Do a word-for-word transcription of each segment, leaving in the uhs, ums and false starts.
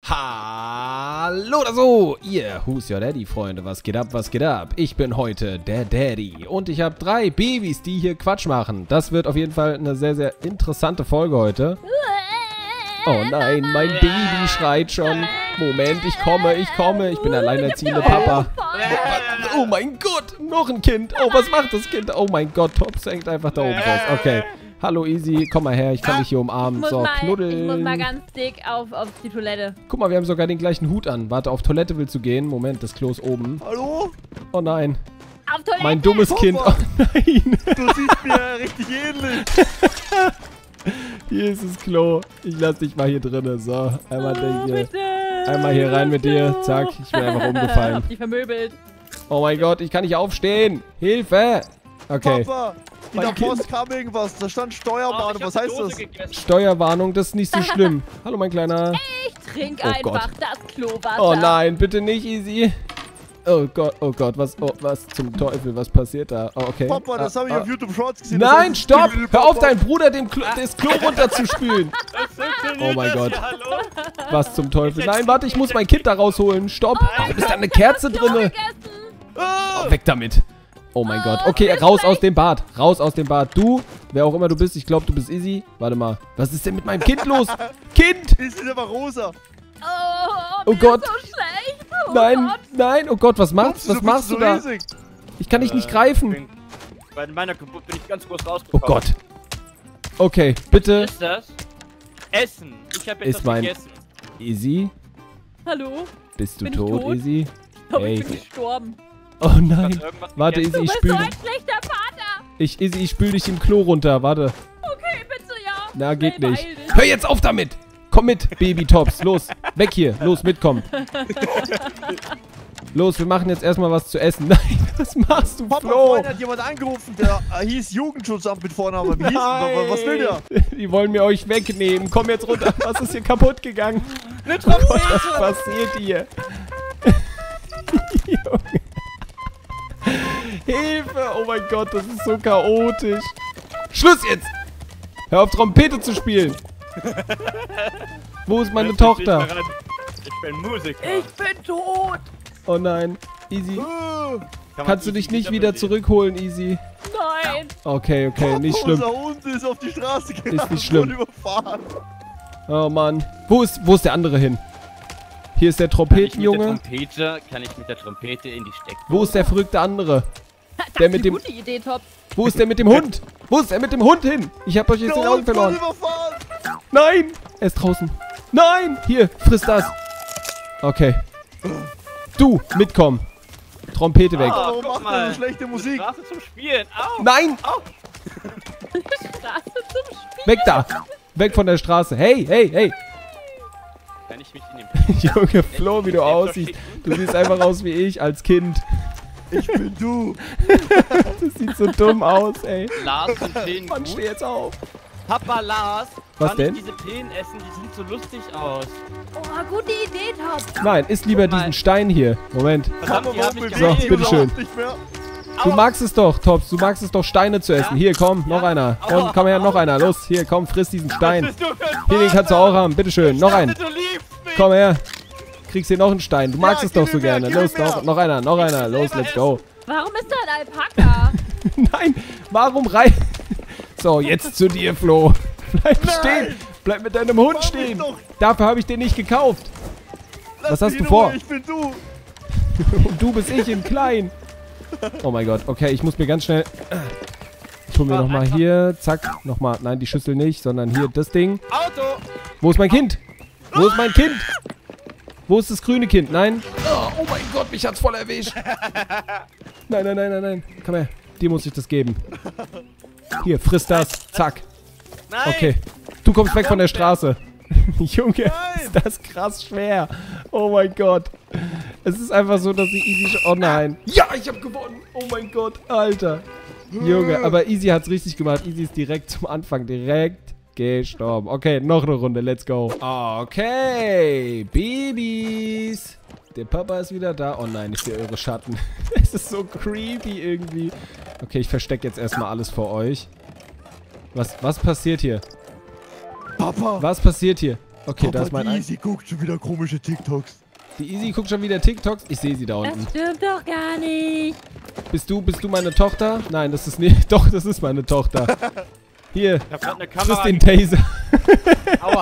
Hallo oder so, ihr Who's Your Daddy, Freunde, was geht ab, was geht ab? Ich bin heute der Daddy und ich habe drei Babys, die hier Quatsch machen. Das wird auf jeden Fall eine sehr, sehr interessante Folge heute. Oh nein, mein Baby schreit schon. Moment, ich komme, ich komme, ich bin alleinerziehende Papa. Oh mein Gott, noch ein Kind. Oh, was macht das Kind? Oh mein Gott, Tops hängt einfach da oben fest. Okay. Hallo Easy, komm mal her, ich kann dich hier umarmen. So, mal, knuddeln. Ich muss mal ganz dick auf, auf die Toilette. Guck mal, wir haben sogar den gleichen Hut an. Warte, auf Toilette willst du gehen? Moment, das Klo ist oben. Hallo? Oh nein. Auf Toilette! Mein dummes Papa. Kind. Oh nein. Du siehst mir richtig ähnlich. Hier ist das Klo. Ich lass dich mal hier drinnen. So, einmal, Oh, hier, bitte. einmal hier rein mit dir. Zack, ich bin einfach umgefallen. Hab die vermöbelt. Oh mein Gott, ich kann nicht aufstehen. Hilfe. Okay. Papa, in Mein der Kind. Post kam irgendwas. Da stand Steuerwarnung. Was heißt das? Steuerwarnung, das ist nicht so schlimm. Hallo, mein Kleiner. Ich trinke Oh einfach Gott. das Klowasser. Oh nein, bitte nicht, Easy. Oh Gott, oh Gott, was, oh, was zum Teufel, was passiert da? Oh, okay. Papa, das Ah, habe ich ah. auf YouTube Shorts gesehen. Das Nein, heißt, stopp! Papa. Hör auf, deinen Bruder dem Klo, das Klo runterzuspülen. Oh mein Gott. Ja, hallo? Was zum Teufel? Nein, warte, ich muss mein Kind da rausholen. Stopp. Warum ist da eine Kerze drinne? Oh, weg damit. Oh mein Gott. Okay, raus aus dem Bad. Raus aus dem Bad. Du, wer auch immer du bist, ich glaube, du bist Easy. Warte mal. Was ist denn mit meinem Kind los? Kind! Ist aber rosa. Oh, Oh mir Gott. ist so schlecht. Oh Nein, Gott. nein. Oh Gott, was machst, Ups, was bist machst so du da? riesig. Ich kann dich nicht Äh, greifen. bin- Bei meiner Geburt bin ich ganz groß Oh rausgekommen. Gott. Okay, bitte. Was ist das? Essen. Ich habe jetzt Ist was mein- gegessen. Easy, Hallo? bist du Bin ich tot, tot? Easy? Ich glaube, Ey. ich bin gestorben. Oh Hast nein. du irgendwas Warte, gegessen? Easy, Du ich bist spül so dich. ein schlechter Vater. Ich, Easy, ich spül dich im Klo runter. Warte. Okay, bitte, ja. Na, geht Schnell, nicht. beeil dich. Hör jetzt auf damit! Komm mit, Baby-Tops. Los, weg hier. Los, mitkommen. Los, wir machen jetzt erstmal was zu essen. Nein, was machst du, Papa, Flo? vorhin hat jemand angerufen, der äh, hieß Jugendschutzamt mit Vornamen. Wie hieß denn? Was will der? Die wollen mir euch wegnehmen. Komm jetzt runter. Was ist hier kaputt gegangen? Eine Oh Gott, Trompete! was passiert hier? Junge. Hilfe! Oh mein Gott, das ist so chaotisch. Schluss jetzt! Hör auf, Trompete zu spielen. Wo ist meine Hörst du dich Tochter? daran? Ich bin Musiker. Ich bin tot. Oh nein. Easy. Äh, Kann man Kannst du easy dich nicht wieder beleben. zurückholen, Easy? Nein. Okay, okay, nicht schlimm. Unser Hund ist auf die Straße gegangen. nicht schlimm. und überfahren. Oh Mann. Wo ist, wo ist der andere hin? Hier ist der Kann ich mit der Trompetenjunge. Trompete, kann ich mit der Trompete in die Steckdose? Wo ist der verrückte andere? Das Der ist mit eine dem- gute Idee, Top. Wo ist der mit dem Hund? Wo ist der mit dem Hund hin? Ich hab euch jetzt Der den Augen Hund wurde verloren. überfahren. Nein! Er ist draußen. Nein! Hier, friss das. Okay. Du, mitkommen. Trompete weg. Ah, Warum guck macht er mal. so schlechte Musik? Straße zum Spielen. Au! Nein! Straße zum Spiel. Weg da! Weg von der Straße. Hey, hey, hey! Kann ich mich in den Junge, Flo, wie du aussiehst. Du siehst einfach aus wie ich als Kind. Ich bin du. Das sieht so dumm aus, ey. Lars und Pillen Mann, gut? steh jetzt auf. Papa Lars, Was kann denn? ich diese Pillen essen? Die sehen so lustig aus. Oh, gute Idee, Top. Nein, isst lieber Guck mal. diesen Stein hier. Moment. Verdammt, Papa, die hab warum ich bewegt So, sich gesehen. bitteschön. überhaupt nicht mehr? Du Aua. magst es doch, Tops. Du magst es doch, Steine zu essen. Ja. Hier, komm, noch Ja. einer. Aua. Komm, komm her, noch einer. Los, hier, komm, friss diesen Stein. Was bist du für ein Hier, den kannst du auch haben. Bitteschön, noch einen. Du liebst mich. Komm her. Kriegst hier noch einen Stein. Du magst Ja, es doch gib so mir mehr, gerne. gib Los, mir noch, mehr. noch einer, noch einer. Los, selber let's go. Warum ist da ein Alpaka? Nein, warum rein? So, jetzt zu dir, Flo. Bleib Nein. stehen. Bleib mit deinem Hund Mach mich stehen. doch. Dafür habe ich den nicht gekauft. Lass Was hast mich du in vor? Ruhe, Ich bin du. Und du bist ich in klein. Oh mein Gott. Okay, ich muss mir ganz schnell... Ich hol mir nochmal hier. Zack. Nochmal. Nein, die Schüssel nicht, sondern hier das Ding. Auto. Wo ist mein Kind? Wo ist mein Kind? Wo ist das grüne Kind? Nein. Oh, oh mein Gott, mich hat's voll erwischt. Nein, nein, nein, nein, nein. Komm her. Dir muss ich das geben. Hier, friss das. Zack. Nein. Okay. Du kommst weg von der Straße. Junge, Nein. ist das krass schwer. Oh mein Gott. Es ist einfach so, dass ich Easy... sch- Oh nein. Ja, ich habe gewonnen. Oh mein Gott, Alter. Junge, aber Easy hat's richtig gemacht. Easy ist direkt zum Anfang direkt gestorben. Okay, noch eine Runde. Let's go. Okay, Babys. Der Papa ist wieder da. Oh nein, ich sehe eure Schatten. Es ist so creepy irgendwie. Okay, ich verstecke jetzt erstmal alles vor euch. Was, was passiert hier? Papa. Was passiert hier? Okay, da ist Papa, mein... die Easy guckt schon wieder komische TikToks. Die Easy guckt schon wieder TikToks. Ich sehe sie da unten. Das stimmt doch gar nicht. Bist du, bist du meine Tochter? Nein, das ist nicht... Doch, das ist meine Tochter. Hier, Ich hab grad eine das Kamera. ist den Taser. Aua.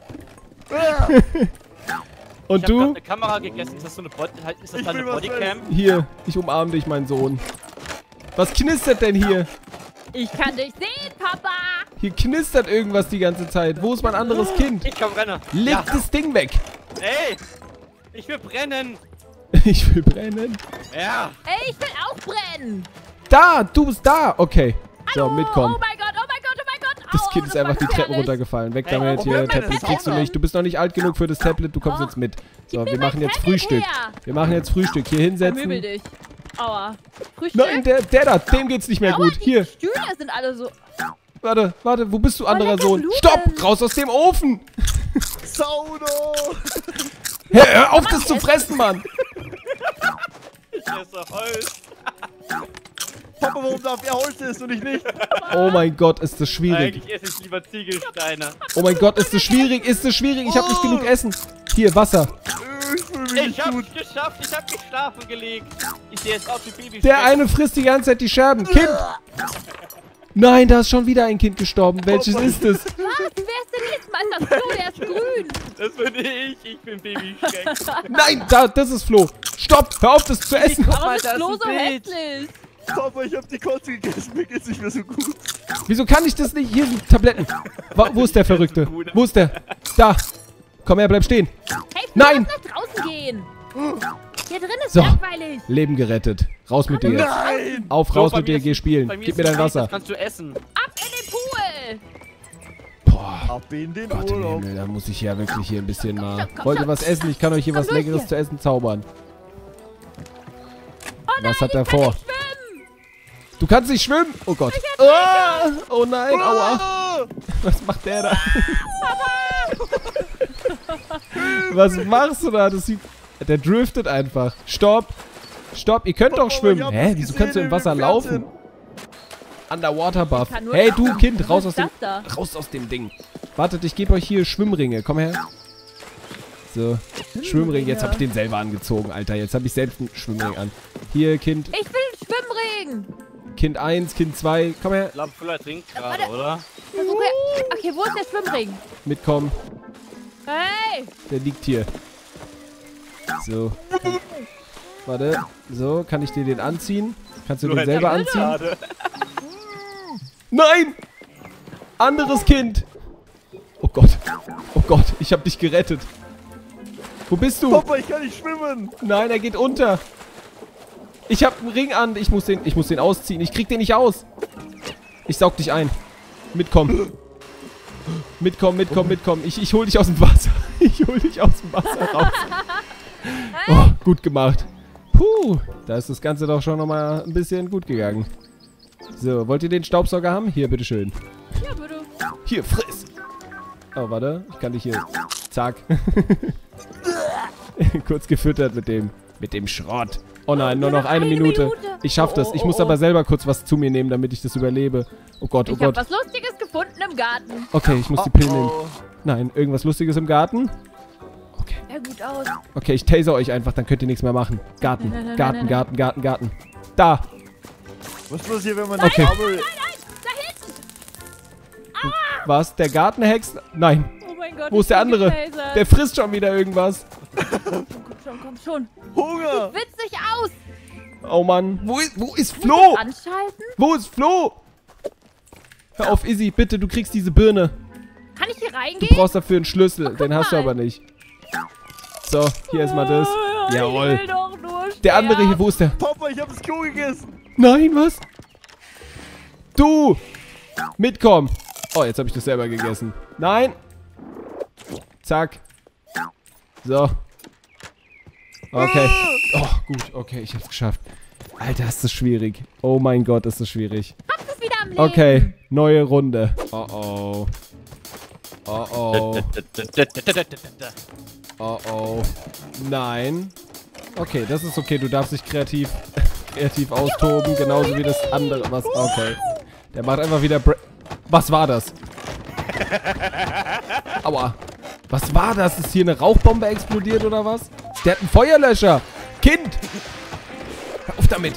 Und Ich hab grad du? eine Kamera gegessen. Ist das so eine, Bod ist das Ich deine will was Bodycam? Hier, ich umarme dich, mein Sohn. Was knistert denn hier? Ich kann dich sehen, Papa. Hier knistert irgendwas die ganze Zeit. Wo ist mein anderes Kind? Ich komm, renne. Leg Ja. das Ding weg. Ey! Ich will brennen! Ich will brennen. Ja! Ey, ich will auch brennen. Da, du bist da. Okay. So, Oh mitkommen. mein Gott, oh mein Gott, oh mein Gott. Das Au, Kind ist war einfach die Treppen gefährlich. runtergefallen. Weg Hey, damit oh, hier. wir haben Tablet eine kriegst du Sauna. nicht. Du bist noch nicht alt genug für das Tablet. Du kommst Oh. jetzt mit. So, Gib wir mir machen mein jetzt Tablet Frühstück. her. Wir machen jetzt Frühstück. Hier Vermöbel hinsetzen. dich. Aua. Frühstück? Nein, der, der da, dem geht's nicht mehr Aua, gut. die Hier, Stühle sind alle so... warte, warte, wo bist du, anderer lecker Sohn? Blumen. Stopp, raus aus dem Ofen. Sauna! Hör, hör auf, das zu fressen, Mann. Ich esse Holz! Papa, warum darf er Holz essen und ich nicht? Oh mein Gott, ist das schwierig. Eigentlich esse ich lieber Ziegelsteine. Oh mein Gott, ist das schwierig, ist das schwierig. Ich habe nicht genug Essen. Hier, Wasser. Ich fühle mich nicht Ich hab's gut. geschafft, ich hab mich schlafen gelegt. Ich sehe jetzt aus wie Baby. Der eine frisst die ganze Zeit die Scherben. Kind. Nein, da ist schon wieder ein Kind gestorben. Welches ist es? Was? Wer ist denn jetzt mal das Flo? Der ist grün. Das bin ich, ich bin Babyschreck. Nein, da, das ist Flo. Stopp, hör auf, das zu essen. Warum Alter, ist das Flo ist so ein Bild. hässlich? Papa, ich hab die Kotze gegessen, mir geht's nicht mehr so gut. Wieso kann ich das nicht? Hier sind Tabletten. Wa- Wo ist der Verrückte? Wo ist der? Da. Komm her, bleib stehen. Hey, Flo, Nein. lass nach draußen gehen. Hier drin ist So. langweilig. Leben gerettet. Raus mit dir. Nein! Auf, raus mit dir, geh spielen. Bei mir Gib ist mir dein es heiß, Wasser. Das kannst du essen. Ab in den Pool. Boah. Ab in den Gott im Urlaub. Himmel, da muss ich ja wirklich hier ein bisschen mal... Komm, komm, Wollt ihr komm. was essen? Ich kann euch hier Komm was durch Leckeres hier. zu essen zaubern. Oh nein, Was hat er ich kann vor? nicht schwimmen. Du kannst nicht schwimmen! Oh Gott. Ah, oh nein, aua. Ah! Was macht der da? Was machst du da? Das sieht... Der driftet einfach. Stopp. Stopp, ihr könnt doch Papa, ich schwimmen. hab Hä, das wieso gesehen kannst du im im Wasser Fernsehen. laufen? Underwater Buff. Ich kann nur Hey, tauchen. du Kind, raus Was aus ist dem... das da? Raus aus dem Ding. Wartet, ich gebe euch hier Schwimmringe. Komm her. So. Schwimmring. Jetzt habe ich den selber angezogen, Alter. Jetzt habe ich selbst einen Schwimmring an. Hier, Kind. Ich will einen Schwimmring. Kind eins, Kind zwei. Komm her. Ich glaube, Füller trinkt gerade, Warte. oder? Versuche... Okay, wo ist der Schwimmring? Mitkommen. Hey. Der liegt hier. So. Kann, warte. So, kann ich dir den anziehen? Kannst du den selber anziehen? Gerade. Nein! Anderes Kind! Oh Gott. Oh Gott, ich hab dich gerettet. Wo bist du? Papa, ich kann nicht schwimmen. Nein, er geht unter. Ich hab einen Ring an. Ich muss den, ich muss den ausziehen. Ich krieg den nicht aus. Ich saug dich ein. Mitkommen. Mitkommen, mitkommen, mitkommen. Ich, ich hol dich aus dem Wasser. Ich hol dich aus dem Wasser raus. Oh, gut gemacht. Puh, da ist das Ganze doch schon nochmal ein bisschen gut gegangen. So, wollt ihr den Staubsauger haben? Hier, bitteschön. Ja, bitte. Hier, friss. Oh, warte. Ich kann dich hier... Zack. Kurz gefüttert mit dem... Mit dem Schrott. Oh nein, nur noch eine Minute. Ich schaff das. Ich muss aber selber kurz was zu mir nehmen, damit ich das überlebe. Oh Gott, oh Ich habe Gott. was Lustiges gefunden im Garten. Okay, ich muss die Pillen nehmen. Oh, Nein, irgendwas Lustiges im Garten? Okay. Ja, gut aus. Okay, ich taser euch einfach, dann könnt ihr nichts mehr machen. Garten, Nein, nein, nein, Garten, nein, Garten, Garten, Garten. Da. was passiert, wenn man Okay. Kabel... Da hinten. Was? Der Gartenhex? Nein. Oh mein Gott. Wo ist ich der bin andere? getasert. Der frisst schon wieder irgendwas. Komm schon, komm schon. Hunger! Witzig aus. Oh Mann. Wo ist, wo ist Muss Flo? ich anschalten? Wo ist Flo? Hör auf, Izzy, bitte, du kriegst diese Birne. Kann ich hier Du reingehen? brauchst dafür einen Schlüssel. Den hast du mal. aber nicht. So, hier ist mal das. Oh, Ich Jawohl. will doch nur Der andere hier, wo ist der? Papa, ich hab das Klo gegessen. Nein, was? Du! Mitkommen! Oh, jetzt habe ich das selber gegessen. Nein! Zack. So. Okay. Oh, gut. Okay, ich hab's geschafft. Alter, ist das schwierig. Oh mein Gott, ist das schwierig. Hab's es wieder am Leben. Okay, neue Runde. Oh oh. Oh oh. Oh oh. Nein. Okay, das ist okay. Du darfst dich kreativ, kreativ austoben. Genauso wie das andere. Was? Okay. Der macht einfach wieder... Bra Was war das? Aua. Was war das? Ist hier eine Rauchbombe explodiert oder was? Der hat einen Feuerlöscher. Kind! Hör auf damit.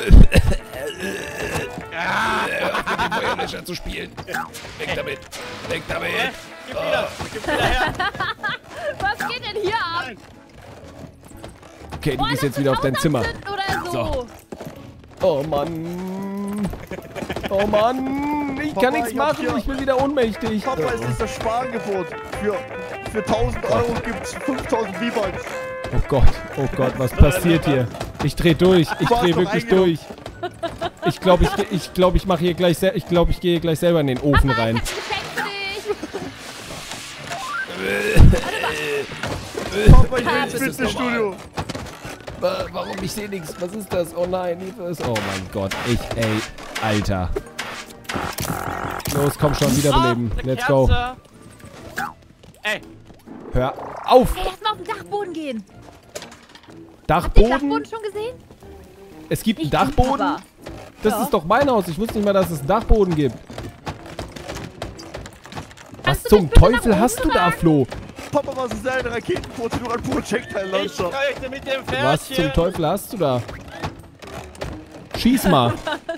Hör auf mit dem Feuerlöscher zu spielen. Weg damit. Weg damit. Gib wieder. Gib wieder her. Was geht denn hier ab? Nein. Okay, du Boah, gehst das jetzt wieder ist auf dein Zimmer. Ausanzünden Oder so. So. Oh Mann. Oh Mann. Ich Papa, kann nichts ich hab machen. hier- Ich bin wieder ohnmächtig. Papa, es ist das Sparangebot. Für, für tausend Euro gibt's fünftausend V-Bucks. Oh Gott. Oh Gott, was passiert hier? Ich dreh durch. Ich Du hast dreh doch wirklich eingeloggt. durch. Ich glaube, ich, ge- ich, glaub, ich mache hier gleich sel- ich glaube, ich gehe gleich selber in den Ofen Papa, rein. ich hab ein Geschenk für dich. Papa, ich will Das ins ist Fitnessstudio. Wa- Warum? Ich sehe nichts. Was ist das? Oh nein, Hilfe ist. Oh mein Gott. Ich, ey. Alter. Los, komm schon, wiederbeleben. Oh, eine Let's go. Kerze. Ey, Hör auf. Hey, lass mal auf den Dachboden gehen. Habt ihr den Dachboden? Dachboden schon gesehen? Es gibt einen Ich bin Dachboden? Papa. Das Ja. ist doch mein Haus. Ich wusste nicht mal, dass es einen Dachboden gibt. Was Kannst du zum mich bitte Teufel nach hast du oben da, tragen? Flo? Papa, was ist eine Raketenprozedur an Projectile ich Launcher? möchte mit dem Pferdchen. Was zum Teufel hast du da? Schieß mal.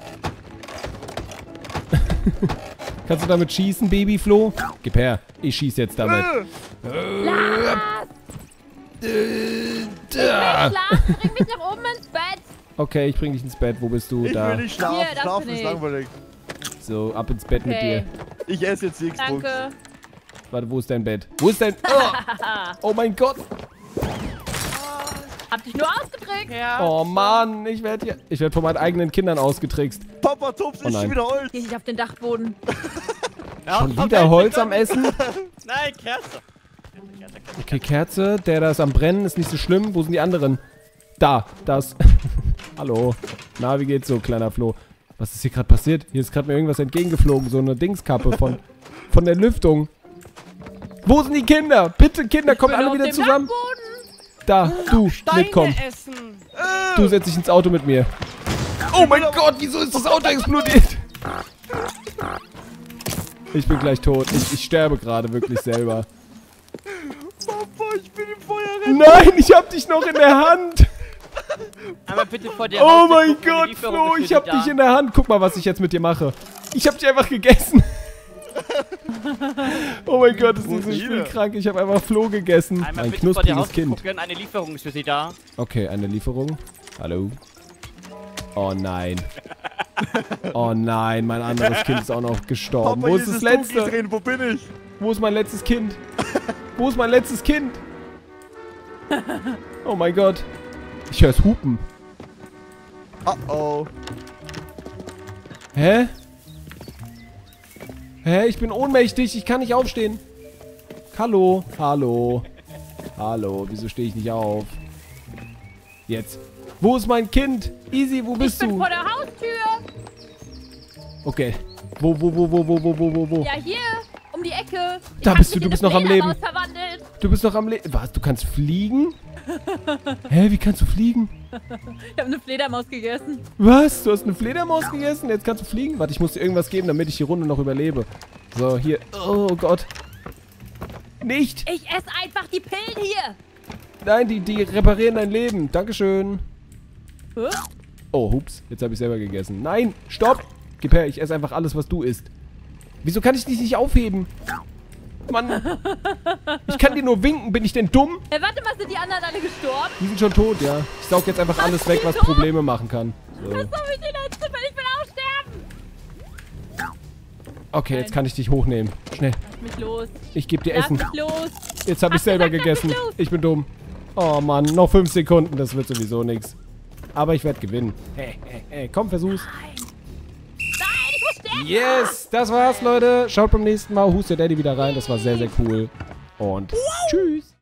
Kannst du damit schießen, Baby Flo? Gib her. Ich schieß jetzt damit. Äh, Lars, Äh, da. Lars, bring mich nach oben ins Bett. Okay, ich bring dich ins Bett. Wo bist du? Ich Da. will nicht schlafen. Hier, das Schlafen bin ist ich. langweilig. So, ab ins Bett mit Okay, dir. Ich esse jetzt die Xbox. danke. Warte, wo ist dein Bett? Wo ist dein... Oh, oh mein Gott. Hab dich nur ausgedrückt. Ja. Oh Mann, ich werde hier... Ich werde von meinen eigenen Kindern ausgetrickst. Papa, Tops Oh ist nein. schon wieder Holz. Geh nicht auf den Dachboden. Ja, Schon komm, wieder nein, Holz komm. am Essen? Nein, Kerze. Kerze, Kerze. Okay, Kerze. Der da ist am Brennen. Ist nicht so schlimm. Wo sind die anderen? Da. Das. Hallo. Na, wie geht's so, kleiner Flo? Was ist hier gerade passiert? Hier ist gerade mir irgendwas entgegengeflogen. So eine Dingskappe von, von der Lüftung. Wo sind die Kinder? Bitte, Kinder, kommt Bin alle auf wieder dem zusammen. Dachboden. Da, du, Steine mitkommen. essen. Du setz dich ins Auto mit mir. Oh mein Gott, wieso ist das Auto explodiert? Ich bin gleich tot. Ich, ich sterbe gerade wirklich selber. Papa, ich bin im Feuerrennen. Nein, ich hab dich noch in der Hand. Aber bitte vor dir. Oh mein Gott, Flo, ich hab dich in der Hand. Guck mal, was ich jetzt mit dir mache. Ich hab dich einfach gegessen. Oh mein Gott, ist dieses Spiel Proteine. krank. Ich hab einfach Flo gegessen. Einmal Ein bitte vor dir knuspriges Kind. rausgucken. Eine Lieferung ist für Sie da. Okay, eine Lieferung. Hallo. Oh nein. Oh nein, mein anderes Kind ist auch noch gestorben. Papa, Wo hier ist das das letzte? Dunkel drin. Wo bin ich? Wo ist mein letztes Kind? Wo ist mein letztes Kind? Oh mein Gott. Ich höre es hupen. Oh oh. Hä? Hä? Ich bin ohnmächtig. Ich kann nicht aufstehen. Hallo. Hallo. Hallo. Wieso stehe ich nicht auf? Jetzt. Wo ist mein Kind? Easy, wo Ich bist bin du? vor der Haustür. Okay. Wo, wo, wo, wo, wo, wo, wo, wo, wo? Ja, hier. Um die Ecke. Ich Da hab bist mich du, du in bist eine noch am Leben. Fledermaus verwandelt. Du bist noch am Leben. Was? Du kannst fliegen? Hä? Wie kannst du fliegen? Ich habe eine Fledermaus gegessen. Was? Du hast eine Fledermaus gegessen? Jetzt kannst du fliegen? Warte, ich muss dir irgendwas geben, damit ich die Runde noch überlebe. So, hier. Oh Gott. Nicht! Ich esse einfach die Pillen hier. Nein, die, die reparieren dein Leben. Dankeschön. Hä? Oh, hups. Jetzt habe ich selber gegessen. Nein, stopp! Gib her, ich esse einfach alles, was du isst. Wieso kann ich dich nicht aufheben? Mann. Ich kann dir nur winken. Bin ich denn dumm? Hey, warte mal, sind die anderen alle gestorben? Die sind schon tot, ja. Ich saug jetzt einfach alles weg, was Probleme machen kann. So. Was soll ich denn jetzt tun, wenn ich will auch sterben? Okay, jetzt kann ich dich hochnehmen. Schnell. Lass mich los. Ich gebe dir Lass Essen. mich los. Jetzt habe ich Hast selber gesagt, lass gegessen. mich los. Ich bin dumm. Oh Mann, noch fünf Sekunden. Das wird sowieso nichts. Aber ich werde gewinnen. Hey, hey, hey, komm, versuch's. Nein. Nein, ich muss sterben. Yes, das war's, Leute. Schaut beim nächsten Mal Who's Your Daddy wieder rein. Das war sehr, sehr cool. Und tschüss.